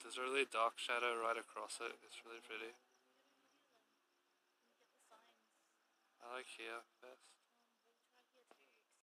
There's a really dark shadow right across it. It's really pretty. I like here best.